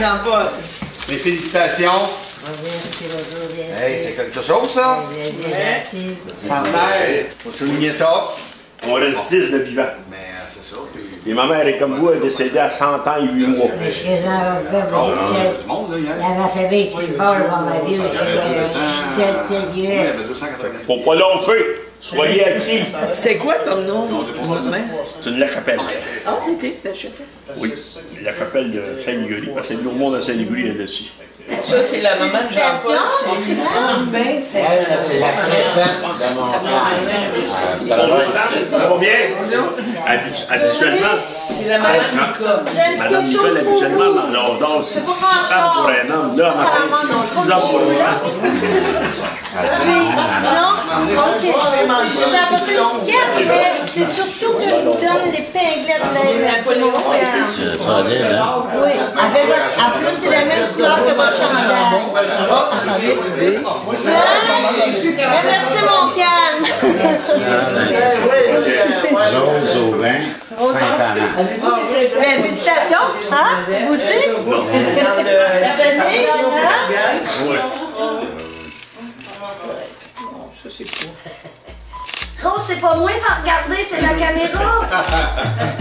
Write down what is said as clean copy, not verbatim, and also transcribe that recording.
Jean-Paul. Mes félicitations. Hey, c'est quelque chose, ça? Centenaire. Faut souligner ça. On reste 10 de vivants. Mais c'est ça. Et ma mère est comme vous, elle est décédée à 100 ans et 8 mois. Du monde, là, hier. L'alphabet, c'est bon, le bon ma vie. Faut pas lâcher. Soyez actifs. C'est quoi comme nom? C'est une la-chapelle. Ah, c'était la chapelle. Oui, la chapelle de Sainte-Julienne, parce que le monde de Sainte-Julienne est dessus. Ça, c'est la maman de Jean-Paul. C'est la préfète de Montcalm. Ça va bien? Habituellement, c'est la maman de Madame Nicole, habituellement, on dort 6 ans pour un homme. Là, matin, c'est 6 ans pour un femme. Non, ok. J'ai apporté une carte, mais c'est surtout que je vous donne les pinglettes de mon père. Ça va bien, hein? Oui, en plus, c'est la même couleur que votre chandail. Merci, Montcalm. Rose au vin, Saint-Amand. Félicitations. Hein? Vous aussi? La famille? Ça, c'est quoi? Rose, c'est pas moi, faut regarder, c'est la caméra.